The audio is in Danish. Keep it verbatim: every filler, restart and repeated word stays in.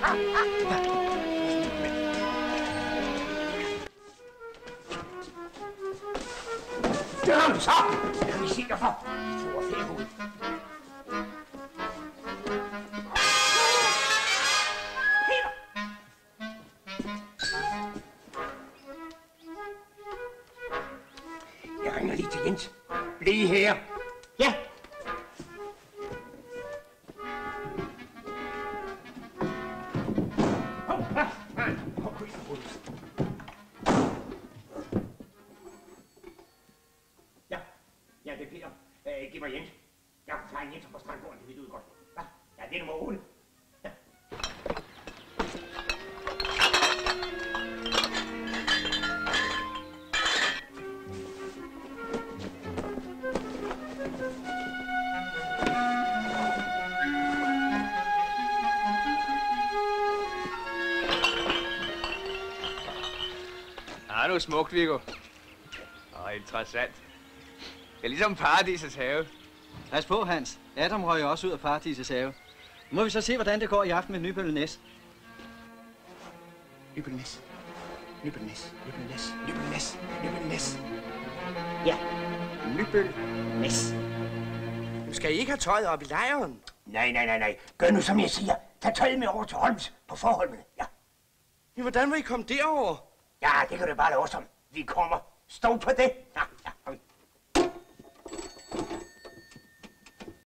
Det har du så! Lad mig se dig for. To og fem ud. Peter! Jeg ringer lige til Jens. Bliv her. Ja. Giv mig Jens. Jeg kan tage en Jens på strandgården, det ved du godt. Ja, det er nummer otte. Ja. Ja, nu er smukt, Viggo. Åh, interessant. Det er ligesom paradisets have. Pas på, Hans. Adam røg også ud af paradisets have. Nu må vi så se, hvordan det går i aften med Nybølnæs. Nybølnæs. Nybølnæs. Nybølnæs. Nybølnæs. Nybølnæs. Ja, Nybølnæs. Nu skal I ikke have tøjet op i lejren. Nej, nej, nej, nej. Gør nu, som jeg siger. Tag tøjet med over til Holms på forholdene. Ja. Men hvordan vil I komme derover? Ja, det kan du bare lave som. Vi kommer. Stå på det. Ja.